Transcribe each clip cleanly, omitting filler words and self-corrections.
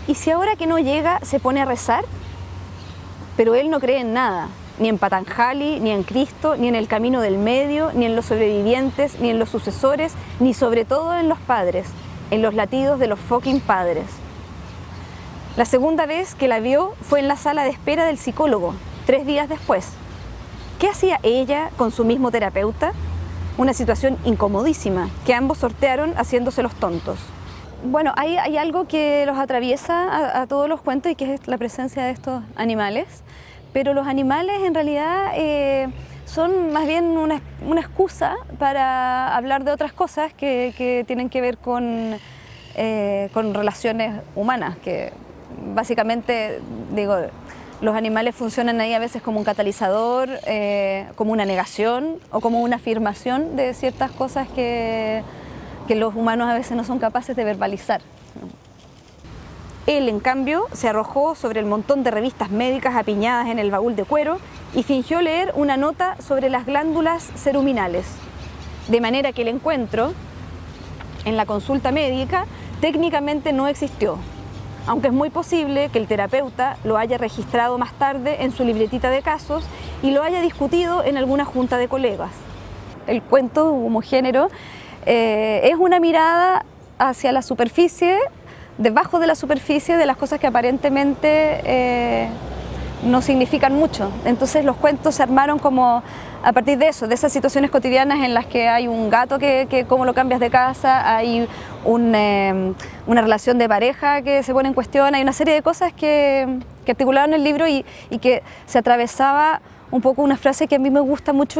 ¿Y si ahora que no llega se pone a rezar? Pero él no cree en nada, ni en Patanjali, ni en Cristo, ni en el camino del medio, ni en los sobrevivientes, ni en los sucesores, ni sobre todo en los padres, en los latidos de los fucking padres. La segunda vez que la vio fue en la sala de espera del psicólogo, 3 días después. ¿Qué hacía ella con su mismo terapeuta? Una situación incomodísima, que ambos sortearon haciéndose los tontos. Bueno, hay algo que los atraviesa a todos los cuentos y que es la presencia de estos animales, pero los animales en realidad son más bien una excusa para hablar de otras cosas que tienen que ver con relaciones humanas, que básicamente, digo, los animales funcionan ahí a veces como un catalizador, como una negación o como una afirmación de ciertas cosas que los humanos a veces no son capaces de verbalizar. Él, en cambio, se arrojó sobre el montón de revistas médicas apiñadas en el baúl de cuero y fingió leer una nota sobre las glándulas ceruminales. De manera que el encuentro en la consulta médica técnicamente no existió, aunque es muy posible que el terapeuta lo haya registrado más tarde en su libretita de casos y lo haya discutido en alguna junta de colegas. El cuento como género es una mirada hacia la superficie, debajo de la superficie de las cosas que aparentemente no significan mucho. Entonces los cuentos se armaron como a partir de eso, de esas situaciones cotidianas en las que hay un gato que cómo lo cambias de casa, hay una relación de pareja que se pone en cuestión, hay una serie de cosas que articularon el libro y que se atravesaba un poco una frase que a mí me gusta mucho,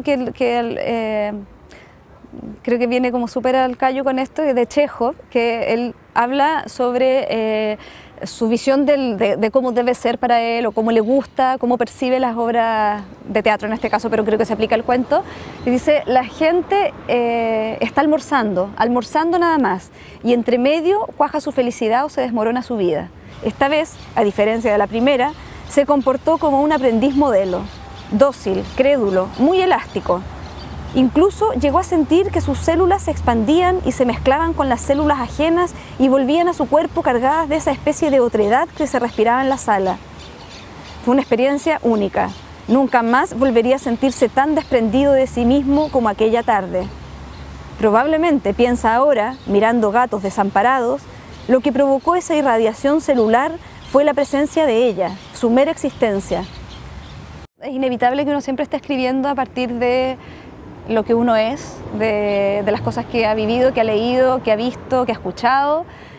creo que viene como súper al callo con esto, de Chekhov, que él habla sobre su visión de cómo debe ser para él o cómo le gusta, cómo percibe las obras de teatro en este caso, pero creo que se aplica al cuento. Y dice, la gente está almorzando nada más, y entre medio cuaja su felicidad o se desmorona su vida. Esta vez, a diferencia de la primera, se comportó como un aprendiz modelo, dócil, crédulo, muy elástico. Incluso llegó a sentir que sus células se expandían y se mezclaban con las células ajenas y volvían a su cuerpo cargadas de esa especie de otredad que se respiraba en la sala. Fue una experiencia única. Nunca más volvería a sentirse tan desprendido de sí mismo como aquella tarde. Probablemente, piensa ahora, mirando gatos desamparados, lo que provocó esa irradiación celular fue la presencia de ella, su mera existencia. Es inevitable que uno siempre esté escribiendo a partir de lo que uno es, de las cosas que ha vivido, que ha leído, que ha visto, que ha escuchado,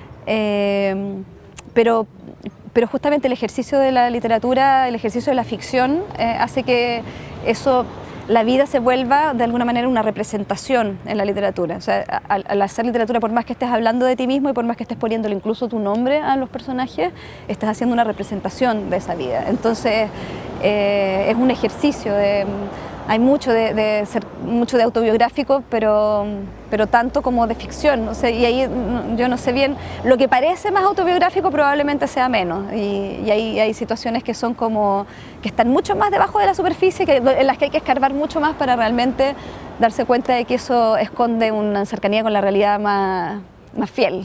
pero justamente el ejercicio de la literatura, el ejercicio de la ficción hace que eso, la vida se vuelva de alguna manera una representación en la literatura. O sea, al hacer literatura, por más que estés hablando de ti mismo y por más que estés poniéndole incluso tu nombre a los personajes, estás haciendo una representación de esa vida. Entonces es un ejercicio hay mucho mucho de autobiográfico, pero tanto como de ficción. O sea, y ahí yo no sé bien, lo que parece más autobiográfico probablemente sea menos. Y hay situaciones que son como, que están mucho más debajo de la superficie, en las que hay que escarbar mucho más para realmente darse cuenta de que eso esconde una cercanía con la realidad más fiel.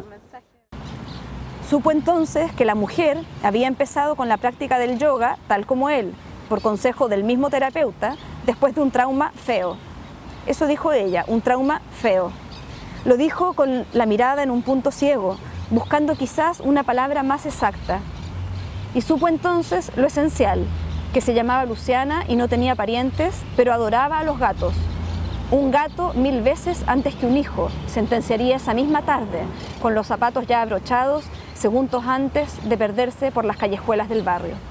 Supo entonces que la mujer había empezado con la práctica del yoga, tal como él, por consejo del mismo terapeuta, después de un trauma feo. Eso dijo ella, un trauma feo. Lo dijo con la mirada en un punto ciego, buscando quizás una palabra más exacta. Y supo entonces lo esencial, que se llamaba Luciana y no tenía parientes, pero adoraba a los gatos. Un gato 1000 veces antes que un hijo, sentenciaría esa misma tarde, con los zapatos ya abrochados, segundos antes de perderse por las callejuelas del barrio.